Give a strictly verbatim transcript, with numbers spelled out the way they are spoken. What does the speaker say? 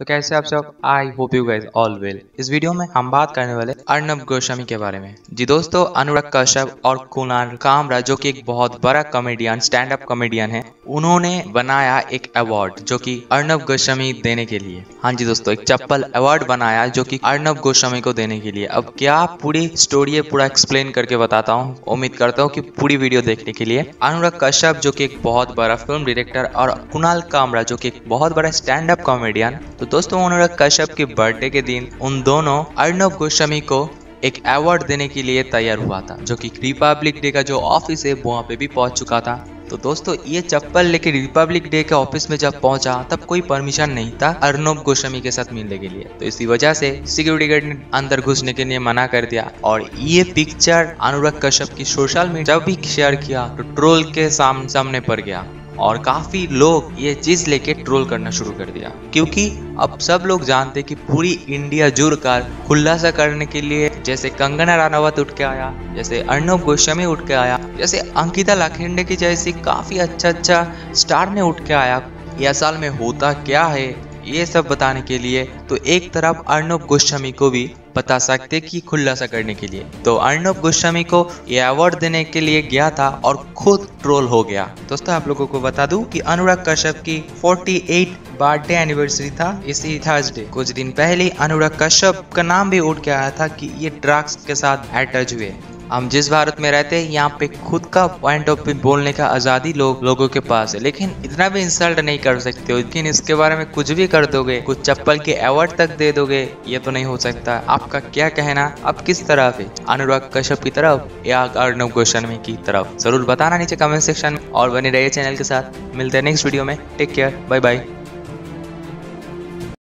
तो कैसे आप सब? I hope you guys all well. इस वीडियो में हम बात करने वाले अर्नब गोस्वामी के बारे में। जी दोस्तों, अनुराग कश्यप और कुणाल कामरा जो कि एक बहुत बड़ा कॉमेडियन, स्टैंड अप कॉमेडियन है, उन्होंने बनाया एक अवार्ड जो कि अर्नब गोस्वामी देने के लिए। हाँ जी दोस्तों, एक चप्पल अवार्ड बनाया जो कि अर्नब गोस्वामी को देने के लिए। अब क्या पूरी स्टोरी पूरा एक्सप्लेन करके बताता हूँ। उम्मीद करता हूँ कि पूरी वीडियो देखने के लिए। अनुराग कश्यप जो कि एक बहुत बड़ा फिल्म डायरेक्टर और कुणाल कामरा जो कि एक बहुत बड़ा स्टैंड अप कॉमेडियन, तो दोस्तों अनुराग कश्यप के बर्थडे के दिन उन दोनों अर्नब गोस्वामी को एक अवार्ड देने के लिए तैयार हुआ था, जो कि रिपब्लिक डे का जो ऑफिस है वहाँ पे भी पहुंच चुका था। तो दोस्तों ये चप्पल लेके रिपब्लिक डे के ऑफिस में जब पहुंचा तब कोई परमिशन नहीं था अर्नब गोस्वामी के साथ मिलने के लिए। तो इसी वजह से सिक्योरिटी गार्ड ने अंदर घुसने के लिए मना कर दिया। और ये पिक्चर अनुराग कश्यप की सोशल मीडिया जब भी शेयर किया तो ट्रोल के साम, सामने पड़ गया और काफी लोग ये चीज लेके ट्रोल करना शुरू कर दिया, क्योंकि अब सब लोग जानते कि पूरी इंडिया जुड़कर खुलासा करने के लिए जैसे कंगना रनावत उठ के आया, जैसे अर्नब गोस्वामी उठ के आया, जैसे अंकिता लाखेंडे की जैसी काफी अच्छा अच्छा स्टार ने उठ के आया। ये असल में होता क्या है ये सब बताने के लिए, तो एक तरफ अर्नब गोस्वामी को भी बता सकते कि खुलासा करने के लिए। तो अर्नब गोस्वामी को ये अवार्ड देने के लिए गया था और खुद ट्रोल हो गया। दोस्तों आप लोगों को बता दूं कि अनुराग कश्यप की अड़तालीसवीं बर्थडे एनिवर्सरी था इसी थर्सडे। कुछ दिन पहले अनुराग कश्यप का नाम भी उठ के आया था कि ये ड्रग्स के साथ अटैच हुए। हम जिस भारत में रहते हैं यहाँ पे खुद का पॉइंट ऑफ व्यू बोलने का आजादी लोग लोगों के पास है, लेकिन इतना भी इंसल्ट नहीं कर सकते हो। लेकिन इसके बारे में कुछ भी कर दोगे, कुछ चप्पल के अवार्ड तक दे दोगे, ये तो नहीं हो सकता। आपका क्या कहना, आप किस तरफ है, अनुराग कश्यप की तरफ या अर्नब गोस्वामी की तरफ? जरूर बताना नीचे कमेंट सेक्शन में और बने रहिए चैनल के साथ। मिलते हैं नेक्स्ट वीडियो में। Take care, bye bye.